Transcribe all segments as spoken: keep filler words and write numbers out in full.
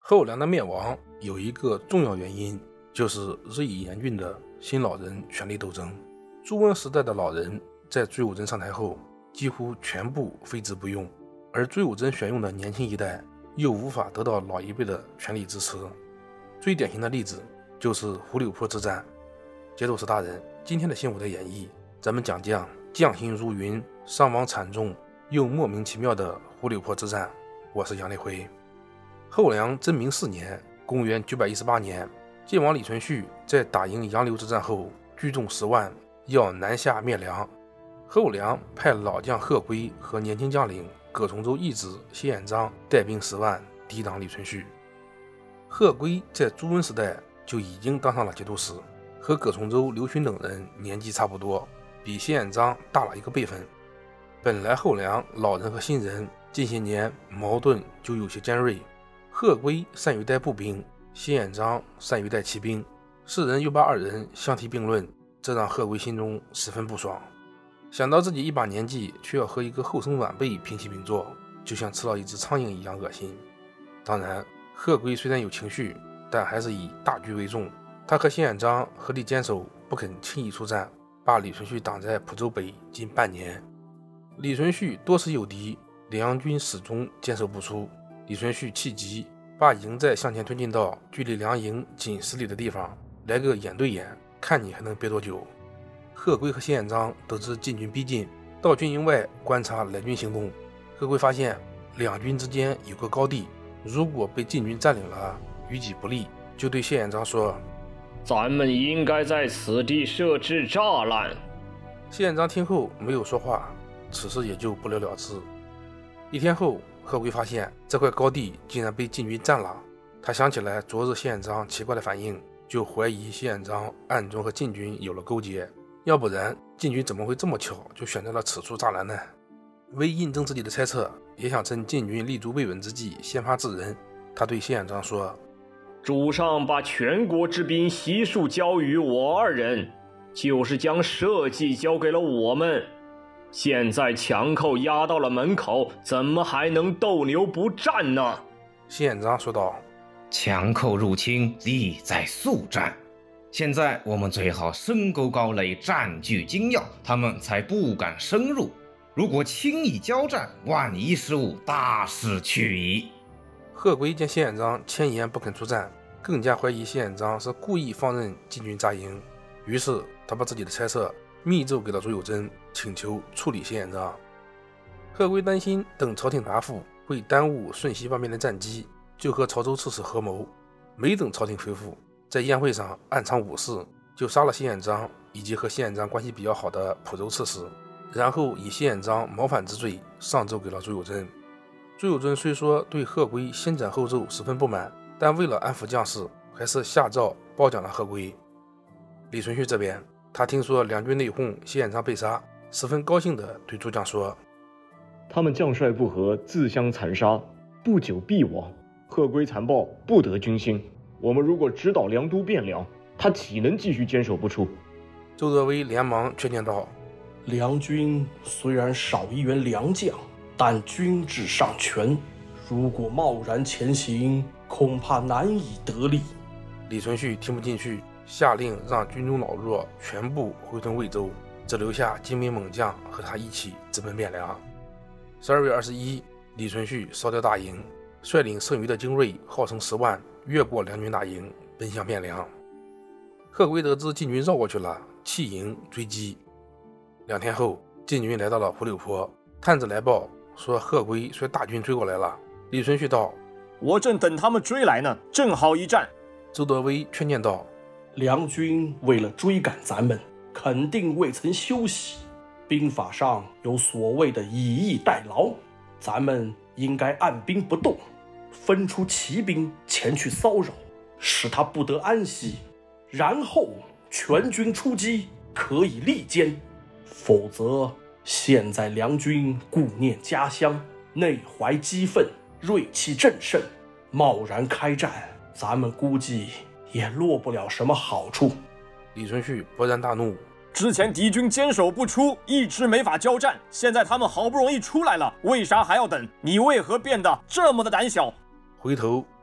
后梁的灭亡有一个重要原因，就是日益严峻的新老人权力斗争。朱温时代的老人在追武珍上台后几乎全部废之不用，而追武珍选用的年轻一代又无法得到老一辈的全力支持。最典型的例子就是胡柳坡之战。节度使大人，今天的新五代演义，咱们讲讲将星如云、伤亡惨重又莫名其妙的胡柳坡之战。我是杨立辉。后梁真明四年，公元九百一十八年，晋王李存勖在打赢杨柳之战后，聚众十万，要南下灭梁。后梁派老将贺圭和年轻将领葛崇州义子谢彦章带兵十万抵挡李存勖。贺圭在朱温时代就已经当上了节度使，和葛崇州、刘询等人年纪差不多，比谢彦章大了一个辈分。本来后梁老人和新人近些年矛盾就有些尖锐，贺圭善于带步兵，谢彦章善于带骑兵，世人又把二人相提并论，这让贺圭心中十分不爽。想到自己一把年纪却要和一个后生晚辈平起平坐，就像吃了一只苍蝇一样恶心。当然，贺圭虽然有情绪，但还是以大局为重。他和谢彦章合力坚守，不肯轻易出战，把李存勖挡在蒲州北近半年。李存勖多次诱敌，梁军始终坚守不出。李存勖气急，把营寨向前推进到距离梁营仅十里的地方，来个眼对眼，看你还能憋多久。贺圭和谢彦章得知晋军逼近，到军营外观察来军行动。贺圭发现两军之间有个高地，如果被晋军占领了，于己不利，就对谢彦章说： 咱们应该在此地设置栅栏。 谢彦章听后没有说话，此事也就不了了之。一天后，贺圭发现这块高地竟然被晋军占了，他想起来昨日谢彦章奇怪的反应，就怀疑谢彦章暗中和晋军有了勾结，要不然晋军怎么会这么巧就选择了此处栅栏呢？为印证自己的猜测，也想趁晋军立足未稳之际先发制人，他对谢彦章说： 主上把全国之兵悉数交予我二人，就是将社稷交给了我们。现在强寇压到了门口，怎么还能斗牛不战呢？ 谢彦章说道： 强寇入侵，利在速战。现在我们最好深沟高垒，占据精要，他们才不敢深入。如果轻易交战，万一失误，大势去矣。 贺圭见谢彦章千言不肯出战，更加怀疑谢彦章是故意放任晋军扎营，于是他把自己的猜测密奏给了朱友贞，请求处理谢彦章。贺圭担心等朝廷答复会耽误瞬息万变的战机，就和潮州刺史合谋，没等朝廷回复，在宴会上暗藏武士，就杀了谢彦章以及和谢彦章关系比较好的蒲州刺史，然后以谢彦章谋反之罪上奏给了朱友贞。朱友贞虽说对贺圭先斩后奏十分不满，但为了安抚将士，还是下诏褒奖了贺圭。李存勖这边，他听说两军内讧，谢彦章被杀，十分高兴地对诸将说： 他们将帅不和，自相残杀，不久必亡。贺圭残暴，不得军心。我们如果直捣梁都汴梁，他岂能继续坚守不出？ 周德威连忙劝谏道： 梁军虽然少一员良将，但军制尚全，如果贸然前行，恐怕难以得利。 李存勖听不进去，下令让军中老弱全部回屯魏州，只留下精兵猛将和他一起直奔汴梁。十二月二十一，李存勖烧掉大营，率领剩余的精锐号称十万，越过梁军大营，奔向汴梁。贺圭得知晋军绕过去了，弃营追击。两天后，晋军来到了胡柳坡，探子来报说贺圭率大军追过来了。李存勖道： 我正等他们追来呢，正好一战。 周德威劝谏道： 梁军为了追赶咱们，肯定未曾休息。兵法上有所谓的以逸待劳，咱们应该按兵不动，分出骑兵前去骚扰，使他不得安息，然后全军出击，可以力歼。否则现在梁军顾念家乡，内怀激愤，锐气正盛，贸然开战，咱们估计也落不了什么好处。 李存勖勃然大怒： 之前敌军坚守不出，一直没法交战，现在他们好不容易出来了，为啥还要等？你为何变得这么的胆小？ 回头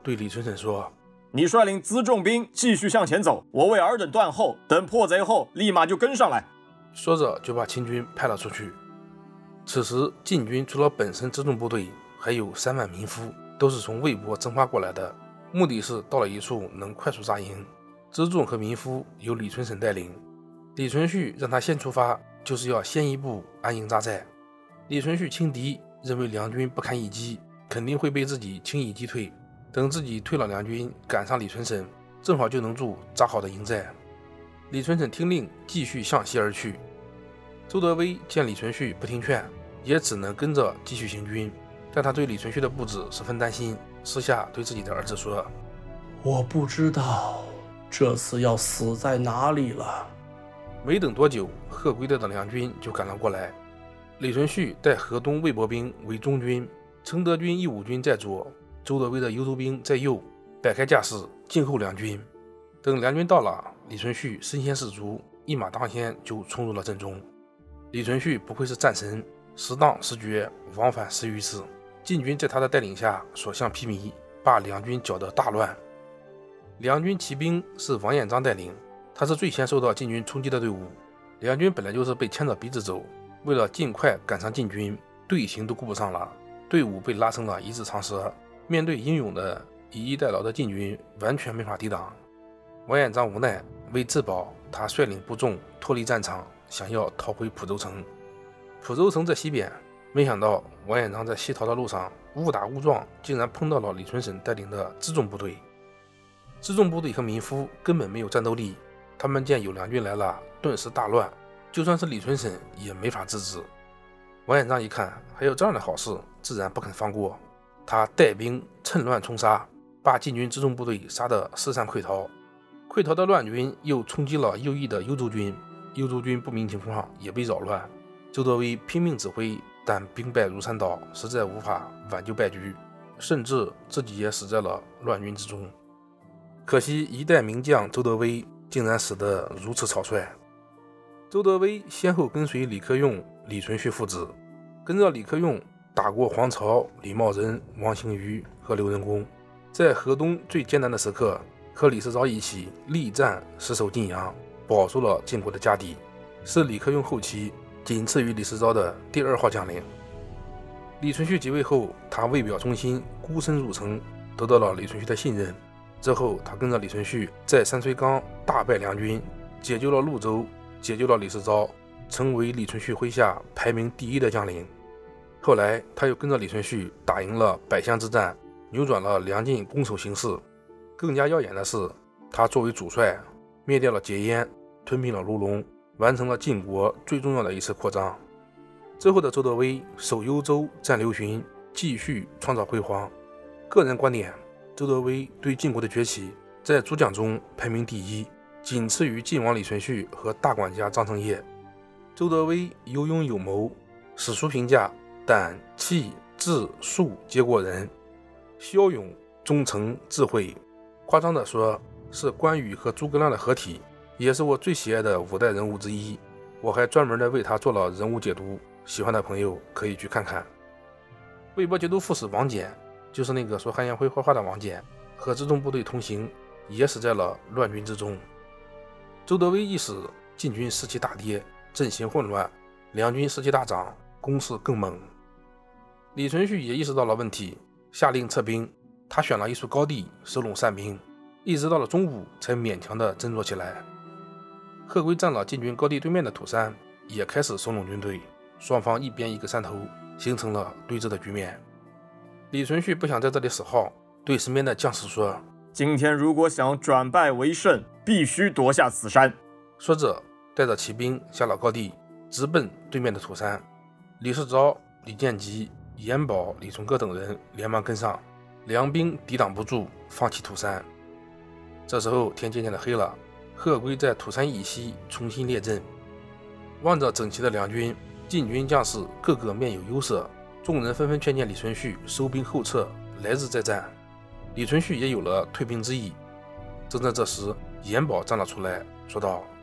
对李存审说：“ 你率领辎重兵继续向前走，我为尔等断后，等破贼后立马就跟上来。” 说着就把清军派了出去。此时晋军除了本身辎重部队，还有三万民夫，都是从魏国征发过来的，目的是到了一处能快速扎营。辎重和民夫由李存审带领，李存勖让他先出发，就是要先一步安营扎寨。李存勖轻敌，认为梁军不堪一击，肯定会被自己轻易击退，等自己退了梁军，赶上李存审，正好就能筑扎好的营寨。李存审听令，继续向西而去。周德威见李存勖不听劝，也只能跟着继续行军，但他对李存勖的布置十分担心，私下对自己的儿子说：“ 我不知道这次要死在哪里了。” 没等多久，贺圭带的梁军就赶了过来。李存勖带河东魏博兵为中军，承德军义武军在左，周德威的幽州兵在右，摆开架势静候梁军。等梁军到了，李存勖身先士卒，一马当先就冲入了阵中。李存勖不愧是战神，时当时决，往返十余次，晋军在他的带领下所向披靡，把梁军搅得大乱。梁军骑兵是王彦章带领，他是最先受到晋军冲击的队伍。梁军本来就是被牵着鼻子走，为了尽快赶上晋军，队形都顾不上了，队伍被拉成了一字长蛇。面对英勇的以逸待劳的晋军，完全没法抵挡。王彦章无奈，为自保，他率领部众脱离战场，想要逃回蒲州城。蒲州城在西边，没想到王彦章在西逃的路上误打误撞，竟然碰到了李存审带领的辎重部队。辎重部队和民夫根本没有战斗力，他们见有梁军来了，顿时大乱，就算是李存审也没法制止。王彦章一看还有这样的好事，自然不肯放过，他带兵趁乱冲杀，把晋军辎重部队杀得四散溃逃。溃逃的乱军又冲击了右翼的幽州军，幽州军不明情况也被扰乱。周德威拼命指挥，但兵败如山倒，实在无法挽救败局，甚至自己也死在了乱军之中。可惜一代名将周德威竟然死得如此草率。周德威先后跟随李克用、李存勖父子，跟着李克用打过黄巢、李茂仁、王行瑜和刘仁恭，在河东最艰难的时刻，和李世昭一起力战死守晋阳，保住了晋国的家底，是李克用后期仅次于李世昭的第二号将领。李存勖即位后，他为表忠心，孤身入城，得到了李存勖的信任。之后他跟着李存勖在山水冈大败梁军，解救了潞州，解救了李世昭，成为李存勖麾下排名第一的将领。后来他又跟着李存勖打赢了百乡之战，扭转了梁晋攻守形势。更加耀眼的是，他作为主帅，灭掉了结燕，吞并了卢龙，完成了晋国最重要的一次扩张。之后的周德威守幽州、战刘询，继续创造辉煌。个人观点，周德威对晋国的崛起在诸将中排名第一，仅次于晋王李存勖和大管家张承业。周德威有勇有谋，史书评价胆气智术皆过人，骁勇忠诚智慧，夸张地说是关羽和诸葛亮的合体，也是我最喜爱的五代人物之一。我还专门的为他做了人物解读，喜欢的朋友可以去看看。魏博节度副使王翦，就是那个说韩延辉坏话的王翦，和辎重部队同行，也死在了乱军之中。周德威一死，晋军士气大跌，阵型混乱，梁军士气大涨，攻势更猛。李存勖也意识到了问题，下令撤兵。他选了一处高地收拢散兵，一直到了中午才勉强的振作起来。贺圭占了晋军高地对面的土山，也开始收拢军队，双方一边一个山头，形成了对峙的局面。李存勖不想在这里死耗，对身边的将士说：“ 今天如果想转败为胜，必须夺下此山。” 说着带着骑兵下了高地，直奔对面的土山。李世昭、李建吉、严保、李从珂等人连忙跟上，梁兵抵挡不住，放弃土山。这时候天渐渐的黑了，贺圭在土山以西重新列阵。望着整齐的梁军，晋军将士个个面有忧色，众人纷纷劝谏李存勖收兵后撤，来日再战。李存勖也有了退兵之意。正在这时，严保站了出来，说道：“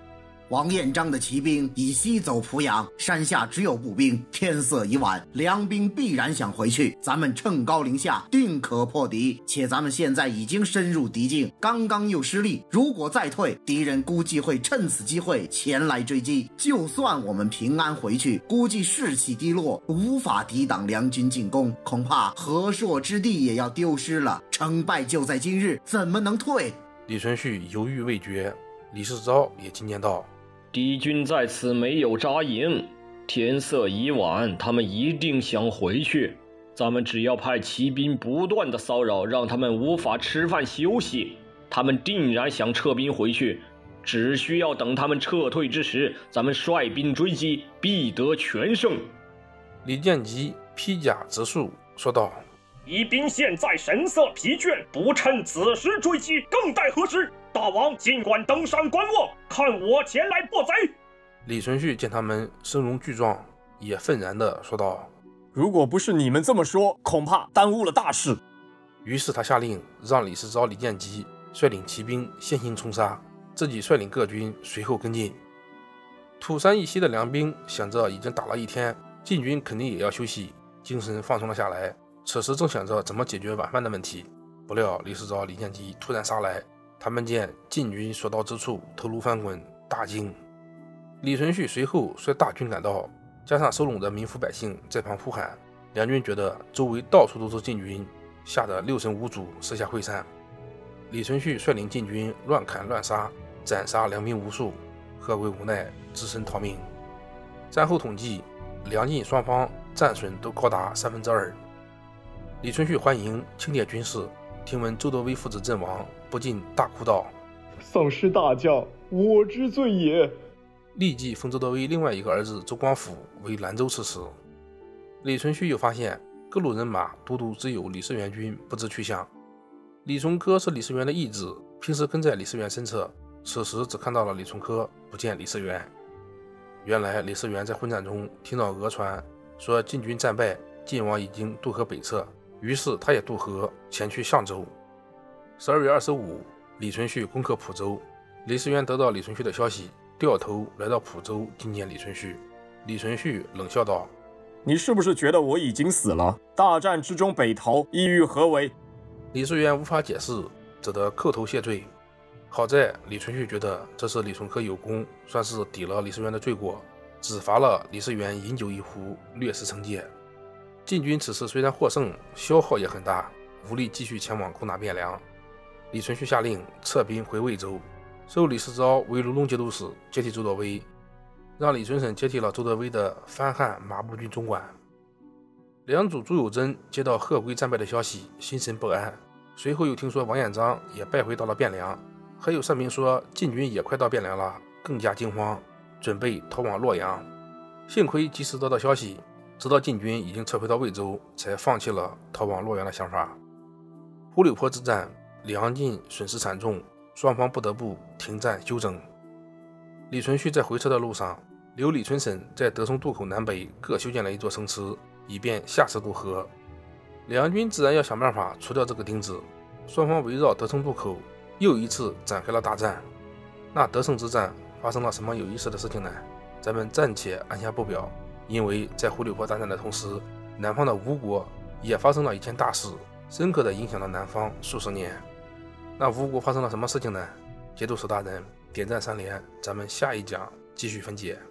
王彦章的骑兵已西走濮阳，山下只有步兵，天色已晚，梁兵必然想回去。咱们趁高临下，定可破敌。且咱们现在已经深入敌境，刚刚又失利，如果再退，敌人估计会趁此机会前来追击。就算我们平安回去，估计士气低落，无法抵挡梁军进攻，恐怕河朔之地也要丢失了。成败就在今日，怎么能退？ 李存勖犹豫未决，李世昭也进谏道： 敌军在此没有扎营，天色已晚，他们一定想回去。咱们只要派骑兵不断的骚扰，让他们无法吃饭休息，他们定然想撤兵回去。只需要等他们撤退之时，咱们率兵追击，必得全胜。 李建吉披甲直树，说道： 敌兵现在神色疲倦，不趁此时追击，更待何时？大王尽管登山观望，看我前来破贼。 李存勖见他们声容俱壮，也愤然地说道： 如果不是你们这么说，恐怕耽误了大事。 于是他下令让李世昭、李建吉率领骑兵先行冲杀，自己率领各军随后跟进。土山以西的梁兵想着已经打了一天，晋军肯定也要休息，精神放松了下来。此时正想着怎么解决晚饭的问题，不料李世昭、李建吉突然杀来，他们见晋军所到之处头颅翻滚，大惊。李存勖随后率大军赶到，加上收拢的民夫百姓在旁呼喊，梁军觉得周围到处都是晋军，吓得六神无主，四下溃散。李存勖率领晋军乱砍乱杀，斩杀梁兵无数，贺圭无奈只身逃命。战后统计，梁晋双方战损都高达三分之二。李存勖欢迎清点军士，听闻周德威父子阵亡，不禁大哭道： 丧失大将，我之罪也。 立即封周德威另外一个儿子周光辅为兰州刺史。李存勖又发现各路人马独独只有李世元军不知去向。李崇珂是李世元的义子，平时跟在李世元身侧，此时只看到了李崇珂，不见李世元。原来李世元在混战中听到讹传说晋军战败，晋王已经渡河北撤，于是他也渡河前去相州。十二月二十五，李存勖攻克蒲州，李世元得到李存勖的消息，掉头来到蒲州觐见李存勖。李存勖冷笑道： 你是不是觉得我已经死了？大战之中北逃，意欲何为？ 李世元无法解释，只得叩头谢罪。好在李存勖觉得这次李崇珂有功，算是抵了李世元的罪过，只罚了李世元饮酒一壶，略施惩戒。晋军此次虽然获胜，消耗也很大，无力继续前往攻打汴梁。李存勖下令撤兵回魏州，授李世昭为卢龙节度使，接替周德威，让李存审接替了周德威的番汉马步军总管。梁主朱友贞接到贺圭战败的消息，心神不安，随后又听说王彦章也败回到了汴梁，还有上明说晋军也快到汴梁了，更加惊慌，准备逃往洛阳。幸亏及时得到消息，直到晋军已经撤回到魏州，才放弃了逃往洛阳的想法。虎柳坡之战，梁晋损失惨重，双方不得不停战休整。李存勖在回撤的路上，留李存审在德松渡口南北各修建了一座城池，以便下次渡河。两军自然要想办法除掉这个钉子，双方围绕德松渡口又一次展开了大战。那德胜之战发生了什么有意思的事情呢？咱们暂且按下不表，因为在虎柳坡大战的同时，南方的吴国也发生了一件大事，深刻地影响了南方数十年。那吴国发生了什么事情呢？节度使大人点赞三连，咱们下一讲继续分解。